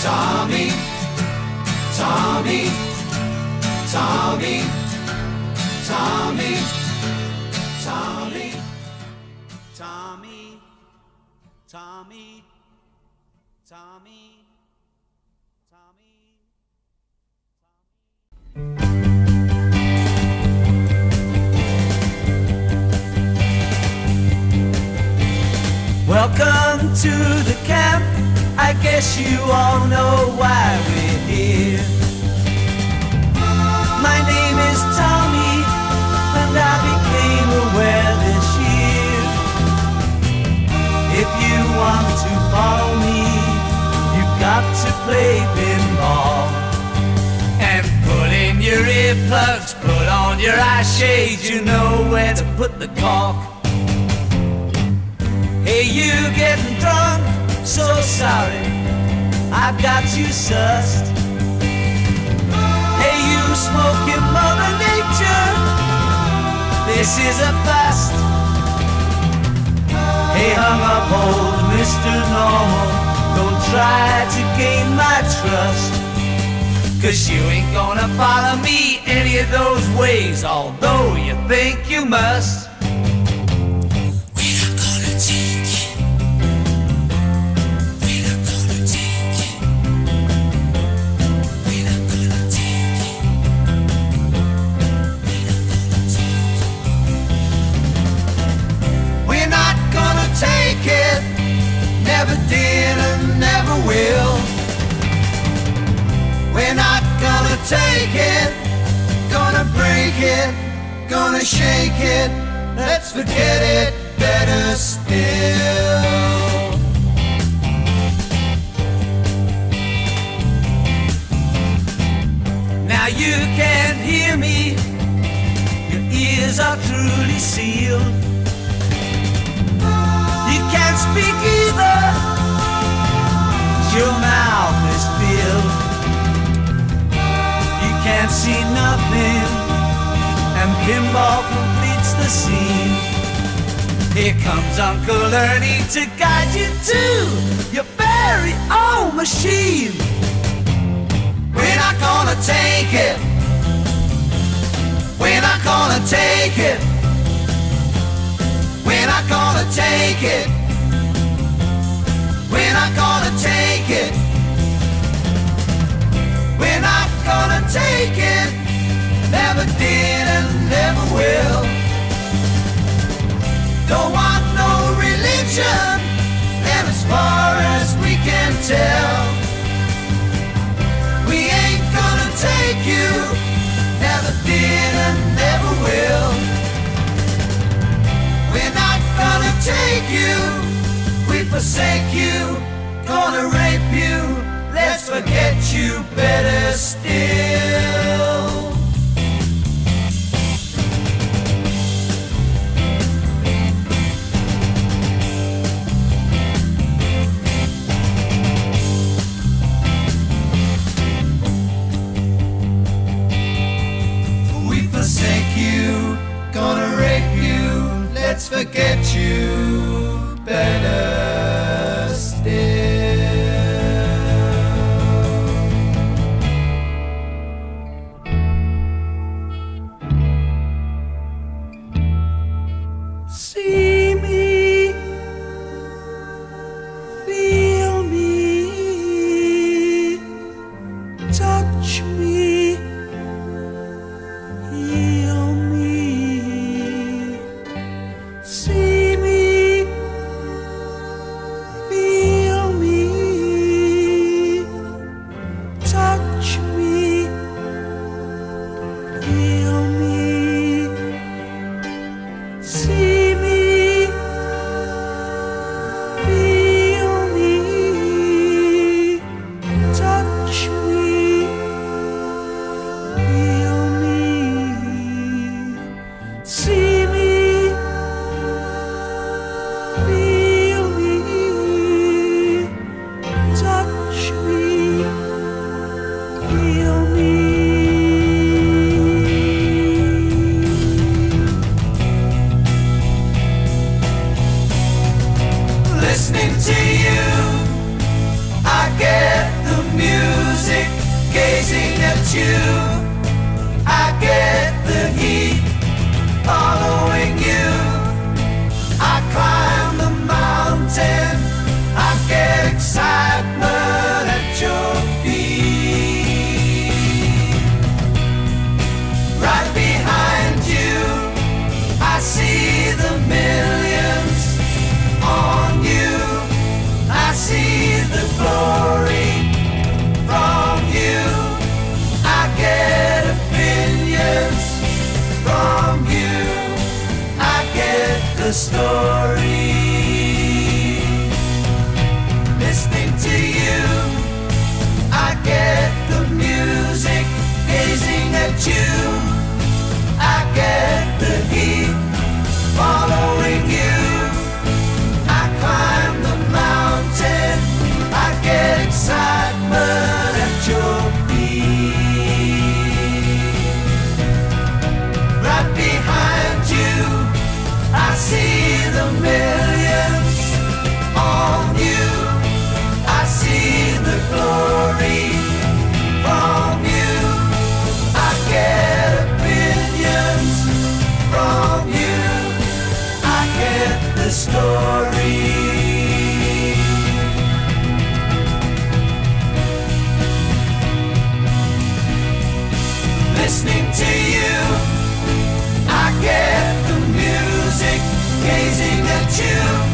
Tommy, Tommy, Tommy, Tommy, Tommy, Tommy, Tommy, Tommy, Tommy. Welcome to the camp. I guess you all know why we're here. My name is Tommy, and I became aware this year. If you want to follow me, you've got to play pinball. And put in your earplugs, put on your eye shades, you know where to put the cork. Hey, you getting drunk? So sorry, I've got you sussed. Hey, you smoking Mother Nature, this is a bust. Hey, hung up old Mr. Normal, don't try to gain my trust, 'cause you ain't gonna follow me any of those ways, although you think you must. Never did and never will. We're not gonna take it, gonna break it, gonna shake it. Let's forget it, better still. Now you can't hear me, your ears are truly sealed. You can't speak either, your mouth is filled. You can't see nothing, and pinball completes the scene. Here comes Uncle Ernie to guide you to your very own machine. We're not gonna take it, we're not gonna take it, we're not gonna take it, we're not gonna take it, we're not gonna take it, never did and never will. Don't want no religion, and as far as we can tell, we ain't gonna take you, never did and never will. We're not gonna take you, we forsake you, gonna rape you, let's forget you, better still. We forsake you, gonna rape you, let's forget you, better still. See me, feel me, touch me, heal me. See me, gazing at you. I get the heat following you. I climb the mountain, I get excitement at your feet. Right behind you, I see the millions on you. I see the glory from you. I get opinions from you. I get the story. Listening to you, I get the music. Gazing at you, I get the heat following you. I climb the mountain, I get excitement at your feet. Right behind you, I see the millions on you. I see the glory from you. I get opinions from you. I get the story. Listening to you, I get the music. Gazing at you,